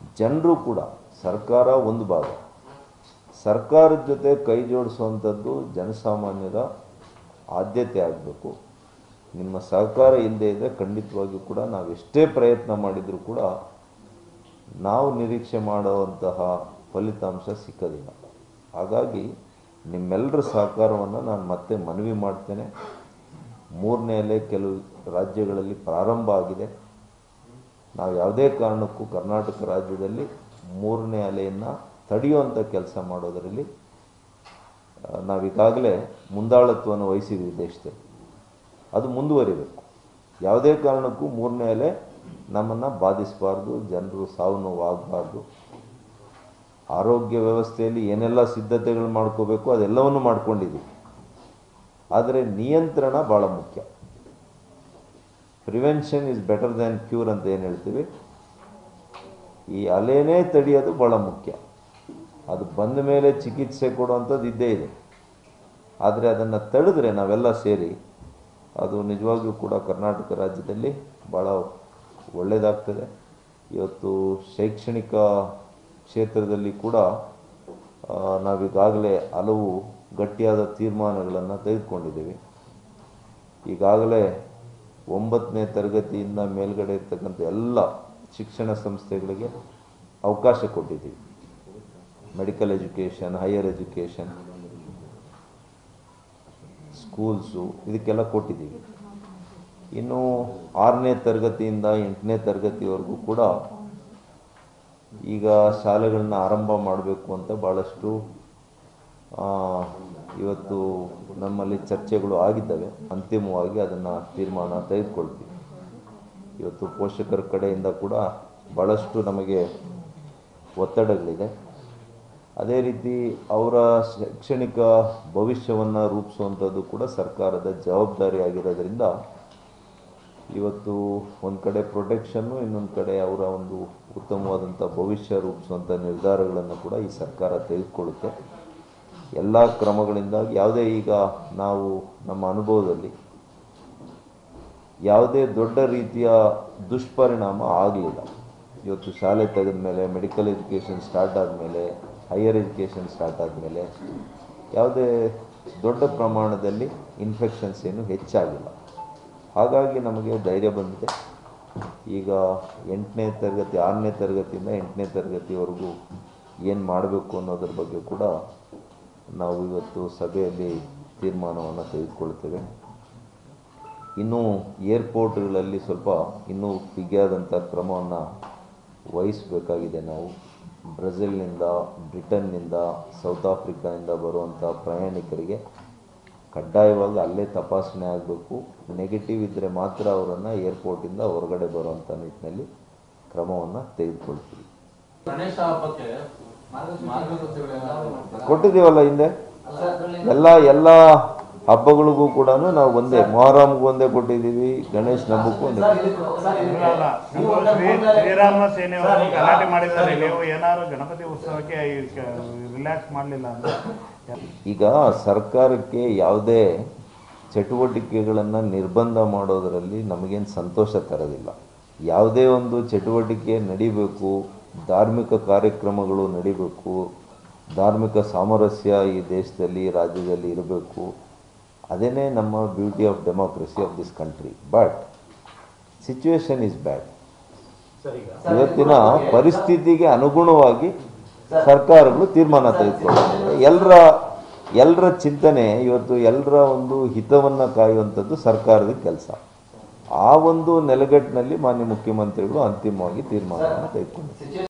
ಜನರು ಕೂಡ ಸರ್ಕಾರ ಒಂದು ಭಾಗ, ಸರ್ಕಾರದ ಜೊತೆ ಕೈ ಜೋಡಿಸುವಂಥದ್ದು ಜನಸಾಮಾನ್ಯರ ಆದ್ಯತೆ ಆಗಬೇಕು. ನಿಮ್ಮ ಸಹಕಾರ ಇಲ್ಲದೆ ಇದ್ದರೆ ಖಂಡಿತವಾಗಿಯೂ ಕೂಡ ನಾವೆಷ್ಟೇ ಪ್ರಯತ್ನ ಮಾಡಿದರೂ ಕೂಡ ನಾವು ನಿರೀಕ್ಷೆ ಮಾಡುವಂತಹ ಫಲಿತಾಂಶ ಸಿಕ್ಕೋದಿಲ್ಲ. ಹಾಗಾಗಿ ನಿಮ್ಮೆಲ್ಲರ ಸಹಕಾರವನ್ನು ನಾನು ಮತ್ತೆ ಮನವಿ ಮಾಡ್ತೇನೆ. 3ನೇ ಅಲೆ ಕೆಲವು ರಾಜ್ಯಗಳಲ್ಲಿ ಪ್ರಾರಂಭ ಆಗಿದೆ. ನಾವು ಯಾವುದೇ ಕಾರಣಕ್ಕೂ ಕರ್ನಾಟಕ ರಾಜ್ಯದಲ್ಲಿ 3ನೇ ಅಲೆಯನ್ನು ತಡೆಯುವಂಥ ಕೆಲಸ ಮಾಡೋದರಲ್ಲಿ ನಾವೀಗಾಗಲೇ ಮುಂದಾಳತ್ವವನ್ನು ವಹಿಸಿದ್ದೀವಿ ದೇಶದಲ್ಲಿ. ಅದು ಮುಂದುವರಿಬೇಕು. ಯಾವುದೇ ಕಾರಣಕ್ಕೂ 3ನೇ ಅಲೆ ನಮ್ಮನ್ನು ಬಾಧಿಸಬಾರ್ದು, ಜನರು ಸಾವು ನೋವು ಆಗಬಾರ್ದು. ಆರೋಗ್ಯ ವ್ಯವಸ್ಥೆಯಲ್ಲಿ ಏನೆಲ್ಲ ಸಿದ್ಧತೆಗಳು ಮಾಡ್ಕೋಬೇಕು ಅದೆಲ್ಲವನ್ನು ಮಾಡ್ಕೊಂಡಿದ್ದೀವಿ. ಆದರೆ ನಿಯಂತ್ರಣ ಭಾಳ ಮುಖ್ಯ. Prevention is better than cure ಅಂತ ಏನು ಹೇಳ್ತೀವಿ, ಈ ಅಲೆನೇ ತಡೆಯೋದು ಭಾಳ ಮುಖ್ಯ. ಅದು ಬಂದ ಮೇಲೆ ಚಿಕಿತ್ಸೆ ಕೊಡುವಂಥದ್ದು ಇದ್ದೇ ಇದೆ. ಆದರೆ ಅದನ್ನು ತಡೆದ್ರೆ ನಾವೆಲ್ಲ ಸೇರಿ ಅದು ನಿಜವಾಗಿಯೂ ಕೂಡ ಕರ್ನಾಟಕ ರಾಜ್ಯದಲ್ಲಿ ಭಾಳ ಒಳ್ಳೆಯದಾಗ್ತದೆ. ಇವತ್ತು ಶೈಕ್ಷಣಿಕ ಕ್ಷೇತ್ರದಲ್ಲಿ ಕೂಡ ನಾವೀಗಾಗಲೇ ಹಲವು ಗಟ್ಟಿಯಾದ ತೀರ್ಮಾನಗಳನ್ನು ತೆಗೆದುಕೊಂಡಿದ್ದೀವಿ. ಈಗಾಗಲೇ 9ನೇ ತರಗತಿಯಿಂದ ಮೇಲ್ಗಡೆ ಇರ್ತಕ್ಕಂಥ ಎಲ್ಲ ಶಿಕ್ಷಣ ಸಂಸ್ಥೆಗಳಿಗೆ ಅವಕಾಶ ಕೊಟ್ಟಿದ್ದೀವಿ. Medical education, higher education, schools ಇದಕ್ಕೆಲ್ಲ ಕೊಟ್ಟಿದ್ದೀವಿ. ಇನ್ನು 6ನೇ ತರಗತಿಯಿಂದ 8ನೇ ತರಗತಿವರೆಗೂ ಕೂಡ ಈಗ ಶಾಲೆಗಳನ್ನ ಆರಂಭ ಮಾಡಬೇಕು ಅಂತ ಭಾಳಷ್ಟು ಇವತ್ತು ನಮ್ಮಲ್ಲಿ ಚರ್ಚೆಗಳು ಆಗಿದ್ದಾವೆ. ಅಂತಿಮವಾಗಿ ಅದನ್ನು ತೀರ್ಮಾನ ತೆಗೆದುಕೊಳ್ತೀವಿ. ಇವತ್ತು ಪೋಷಕರ ಕಡೆಯಿಂದ ಕೂಡ ಭಾಳಷ್ಟು ನಮಗೆ ಒತ್ತಡಗಳಿದೆ. ಅದೇ ರೀತಿ ಅವರ ಶೈಕ್ಷಣಿಕ ಭವಿಷ್ಯವನ್ನು ರೂಪಿಸುವಂಥದ್ದು ಕೂಡ ಸರ್ಕಾರದ ಜವಾಬ್ದಾರಿ ಆಗಿರೋದ್ರಿಂದ ಇವತ್ತು ಒಂದು ಕಡೆ ಪ್ರೊಟೆಕ್ಷನ್ನು, ಇನ್ನೊಂದು ಕಡೆ ಅವರ ಒಂದು ಉತ್ತಮವಾದಂಥ ಭವಿಷ್ಯ ರೂಪಿಸುವಂಥ ನಿರ್ಧಾರಗಳನ್ನು ಕೂಡ ಈ ಸರ್ಕಾರ ತೆಗೆದುಕೊಳ್ಳುತ್ತೆ. ಎಲ್ಲ ಕ್ರಮಗಳಿಂದಾಗಿ ಯಾವುದೇ ಈಗ ನಾವು ನಮ್ಮ ಅನುಭವದಲ್ಲಿ ಯಾವುದೇ ದೊಡ್ಡ ರೀತಿಯ ದುಷ್ಪರಿಣಾಮ ಆಗಲಿಲ್ಲ. ಇವತ್ತು ಶಾಲೆ ತೆಗೆದ ಮೇಲೆ, ಮೆಡಿಕಲ್ ಎಜುಕೇಷನ್ ಸ್ಟಾರ್ಟ್ ಆದಮೇಲೆ, ಹೈಯರ್ ಎಜುಕೇಷನ್ ಸ್ಟಾರ್ಟ್ ಆದಮೇಲೆ ಯಾವುದೇ ದೊಡ್ಡ ಪ್ರಮಾಣದಲ್ಲಿ ಇನ್ಫೆಕ್ಷನ್ಸ್ ಏನು ಹೆಚ್ಚಾಗಿಲ್ಲ. ಹಾಗಾಗಿ ನಮಗೆ ಧೈರ್ಯ ಬಂದಿದೆ. ಈಗ 8ನೇ ತರಗತಿ 6ನೇ ತರಗತಿಯಿಂದ 8ನೇ ತರಗತಿವರೆಗೂ ಏನು ಮಾಡಬೇಕು ಅನ್ನೋದ್ರ ಬಗ್ಗೆ ಕೂಡ ನಾವು ಇವತ್ತು ಸಭೆಯಲ್ಲಿ ತೀರ್ಮಾನವನ್ನು ತೆಗೆದುಕೊಳ್ತೇವೆ. ಇನ್ನೂ ಏರ್ಪೋರ್ಟ್ಗಳಲ್ಲಿ ಸ್ವಲ್ಪ ಇನ್ನೂ ಬಿಗಿಯಾದಂಥ ಕ್ರಮವನ್ನು ವಹಿಸಬೇಕಾಗಿದೆ. ನಾವು ಬ್ರೆಜಿಲ್ನಿಂದ, ಬ್ರಿಟನ್ನಿಂದ, ಸೌತ್ ಆಫ್ರಿಕಾದಿಂದ ಬರುವಂಥ ಪ್ರಯಾಣಿಕರಿಗೆ ಕಡ್ಡಾಯವಾಗಿ ಅಲ್ಲೇ ತಪಾಸಣೆ ಆಗಬೇಕು. ನೆಗೆಟಿವ್ ಇದ್ದರೆ ಮಾತ್ರ ಅವರನ್ನು ಏರ್ಪೋರ್ಟಿಂದ ಹೊರಗಡೆ ಬರುವಂಥ ನಿಟ್ಟಿನಲ್ಲಿ ಕ್ರಮವನ್ನು ತೆಗೆದುಕೊಳ್ತೀವಿ. ಕೊಟ್ಟಿದ್ದೀವಲ್ಲ ಹಿಂದೆ ಎಲ್ಲ ಹಬ್ಬಗಳಿಗೂ ಕೂಡ ನಾವು ಒಂದೇ, ಮೊಹರಂಗೂ ಒಂದೇ ಕೊಟ್ಟಿದ್ದೀವಿ, ಗಣೇಶ್ ಹಬ್ಬಕ್ಕೂ ಒಂದೇ. ಶ್ರೀರಾಮ ಸೇನೆ ಗಲಾಟೆ ಮಾಡಿದ್ದಾರೆ, ನೀವು ಏನಾದ್ರು ಗಣಪತಿ ಉತ್ಸವಕ್ಕೆ ರಿಲ್ಯಾಕ್ಸ್ ಮಾಡಲಿಲ್ಲ ಅಂತ. ಈಗ ಸರ್ಕಾರಕ್ಕೆ ಯಾವುದೇ ಚಟುವಟಿಕೆಗಳನ್ನು ನಿರ್ಬಂಧ ಮಾಡೋದರಲ್ಲಿ ನಮಗೇನು ಸಂತೋಷ ತರೋದಿಲ್ಲ. ಯಾವುದೇ ಒಂದು ಚಟುವಟಿಕೆ ನಡಿಬೇಕು, ಧಾರ್ಮಿಕ ಕಾರ್ಯಕ್ರಮಗಳು ನಡಿಬೇಕು, ಧಾರ್ಮಿಕ ಸಾಮರಸ್ಯ ಈ ದೇಶದಲ್ಲಿ ರಾಜ್ಯದಲ್ಲಿ ಇರಬೇಕು. ಅದೇನೇ ನಮ್ಮ beauty of democracy of this country. But situation is bad. ಇವತ್ತಿನ ಪರಿಸ್ಥಿತಿಗೆ ಅನುಗುಣವಾಗಿ ಸರ್ಕಾರಗಳು ತೀರ್ಮಾನ ತೆಗೆದುಕೊಳ್ಳುತ್ತವೆ. ಎಲ್ಲರ ಚಿಂತನೆ ಇವತ್ತು ಎಲ್ಲರ ಒಂದು ಹಿತವನ್ನು ಕಾಯುವಂಥದ್ದು ಸರ್ಕಾರದ ಕೆಲಸ. ಆ ಒಂದು ನೆಲೆಗಟ್ಟಿನಲ್ಲಿ ಮಾನ್ಯ ಮುಖ್ಯಮಂತ್ರಿಗಳು ಅಂತಿಮವಾಗಿ ತೀರ್ಮಾನವನ್ನು ತೆಗೆದುಕೊಂಡಿದ್ದಾರೆ.